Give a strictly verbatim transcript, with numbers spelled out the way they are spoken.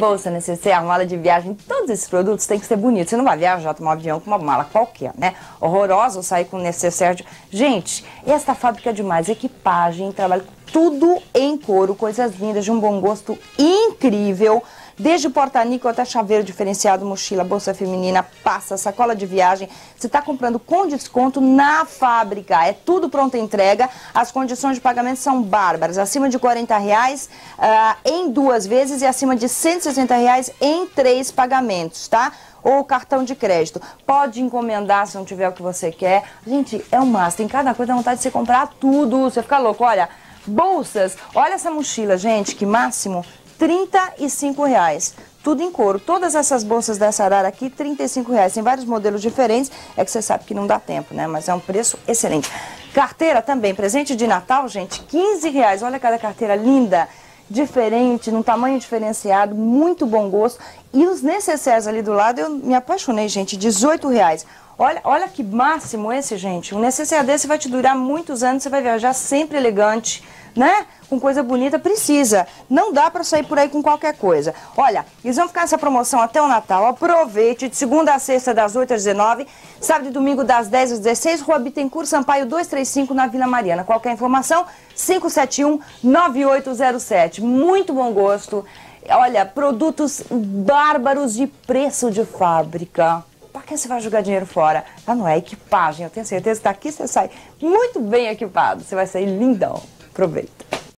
bolsa, necessaire, mala de viagem, todos esses produtos têm que ser bonitos. Você não vai viajar, tomar um avião com uma mala qualquer, né? Horrorosa ou sair com necessaire de... Gente, esta fábrica é demais. Equipagem, trabalho, tudo em couro, coisas lindas, de um bom gosto incrível. Desde porta-níquel até chaveiro diferenciado, mochila, bolsa feminina, passa, sacola de viagem. Você está comprando com desconto na fábrica. É tudo pronta entrega. As condições de pagamento são bárbaras. Acima de quarenta reais uh, em duas vezes e acima de cento e sessenta reais em três pagamentos, tá? Ou cartão de crédito. Pode encomendar se não tiver o que você quer. Gente, é um massa. Tem cada coisa, dá vontade de você comprar tudo. Você fica louco. Olha, bolsas. Olha essa mochila, gente, que máximo. trinta e cinco reais, tudo em couro. Todas essas bolsas dessa Arara aqui, trinta e cinco reais. Tem vários modelos diferentes, é que você sabe que não dá tempo, né? Mas é um preço excelente. Carteira também, presente de Natal, gente, quinze reais. Olha cada carteira linda, diferente, num tamanho diferenciado, muito bom gosto. E os necessários ali do lado, eu me apaixonei, gente, dezoito reais. Olha, olha que máximo esse, gente. Um necessário desse vai te durar muitos anos, você vai viajar sempre elegante, né? Com coisa bonita, precisa. Não dá pra sair por aí com qualquer coisa. Olha, eles vão ficar nessa promoção até o Natal. Aproveite, de segunda a sexta, das oito às dezenove, sábado e domingo, das dez às dezesseis, Rua Bittencourt, Sampaio duzentos e trinta e cinco, na Vila Mariana. Qualquer informação, cinco sete um, nove oito zero sete. Muito bom gosto. Olha, produtos bárbaros de preço de fábrica. Para que você vai jogar dinheiro fora? Ah, não é equipagem, eu tenho certeza que daqui você sai muito bem equipado. Você vai sair lindão. Aproveita.